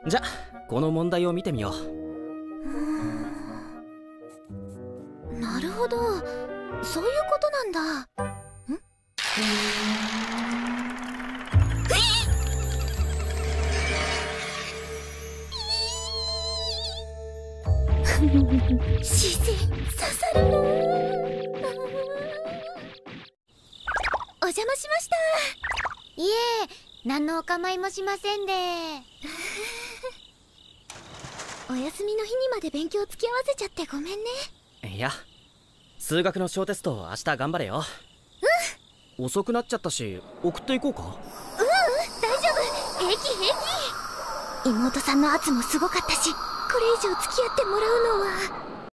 じゃこの問題を見てみよう。なるほど、そういうことなんだ。視線刺さるな。お邪魔しました。 いえ、何のお構いもしませんで。 お休みの日にまで勉強付き合わせちゃってごめんね。 いや、数学の小テスト明日頑張れよ。遅くなっちゃったし送っていこうか。 大丈夫、平気平気。妹さんの圧もすごかったし、これ以上付き合ってもらうのは。